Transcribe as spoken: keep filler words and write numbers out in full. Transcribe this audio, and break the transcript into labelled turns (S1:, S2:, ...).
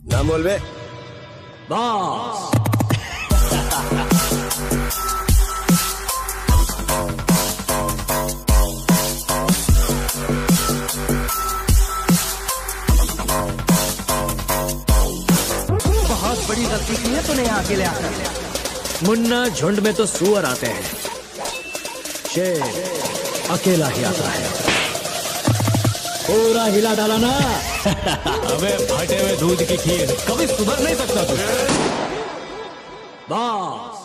S1: नाम बोल बे।
S2: बॉस।
S3: बहुत बड़ी गलती की है तूने यहाँ अकेले आकर।
S2: मुन्ना, झुंड में तो सुअर आते हैं, शेर अकेला ही आता है। पूरा हिला डाला ना।
S4: अबे फटे हुए दूध की खीर, कभी सुधर नहीं सकता तू।
S2: बॉस।